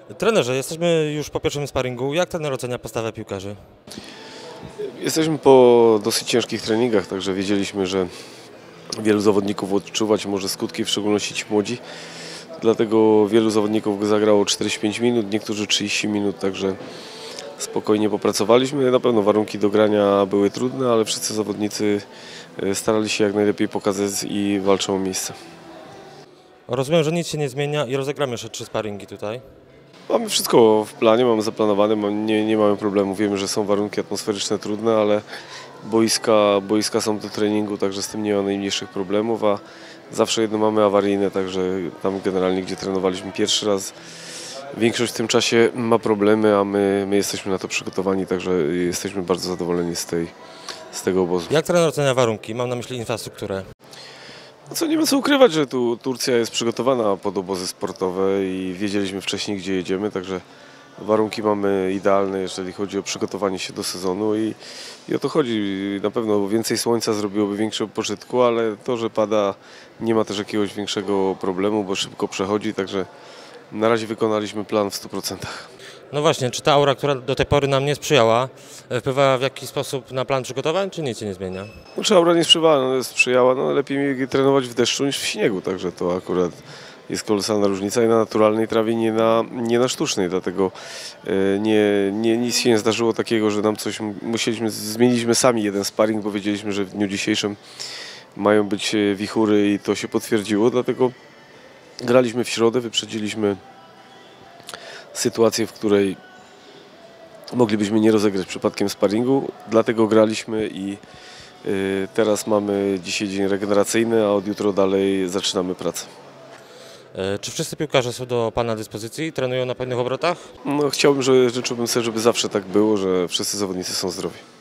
Trenerze, jesteśmy już po pierwszym sparingu. Jak trener ocenia postawę piłkarzy? Jesteśmy po dosyć ciężkich treningach, także wiedzieliśmy, że wielu zawodników odczuwać może skutki, w szczególności ci młodzi. Dlatego wielu zawodników zagrało 45 minut, niektórzy 30 minut, także spokojnie popracowaliśmy. Na pewno warunki do grania były trudne, ale wszyscy zawodnicy starali się jak najlepiej pokazać i walczą o miejsce. Rozumiem, że nic się nie zmienia i rozegramy jeszcze 3 sparingi tutaj. Mamy wszystko w planie, mamy zaplanowane, nie mamy problemu. Wiemy, że są warunki atmosferyczne trudne, ale boiska są do treningu, także z tym nie ma najmniejszych problemów, a zawsze jedno mamy awaryjne, także tam generalnie, gdzie trenowaliśmy pierwszy raz, większość w tym czasie ma problemy, a my jesteśmy na to przygotowani, także jesteśmy bardzo zadowoleni z tego obozu. Jak trener ocenia warunki? Mam na myśli infrastrukturę. Nie ma co ukrywać, że tu Turcja jest przygotowana pod obozy sportowe i wiedzieliśmy wcześniej, gdzie jedziemy, także warunki mamy idealne, jeżeli chodzi o przygotowanie się do sezonu i o to chodzi. Na pewno więcej słońca zrobiłoby większego pożytku, ale to, że pada, nie ma też jakiegoś większego problemu, bo szybko przechodzi, także na razie wykonaliśmy plan w 100%. No właśnie, czy ta aura, która do tej pory nam nie sprzyjała, wpływa w jakiś sposób na plan przygotowań, czy nic się nie zmienia? Aura nie sprzyjała, lepiej trenować w deszczu niż w śniegu, także to akurat jest kolosalna różnica i na naturalnej trawie, nie na sztucznej, dlatego nic się nie zdarzyło takiego, że nam coś zmieniliśmy sami jeden sparring, bo wiedzieliśmy, że w dniu dzisiejszym mają być wichury i to się potwierdziło, dlatego graliśmy w środę, wyprzedziliśmy sytuację, w której moglibyśmy nie rozegrać przypadkiem sparingu, dlatego graliśmy i teraz mamy dzisiaj dzień regeneracyjny, a od jutro dalej zaczynamy pracę. Czy wszyscy piłkarze są do Pana dyspozycji i trenują na pełnych obrotach? Życzyłbym sobie, żeby zawsze tak było, że wszyscy zawodnicy są zdrowi.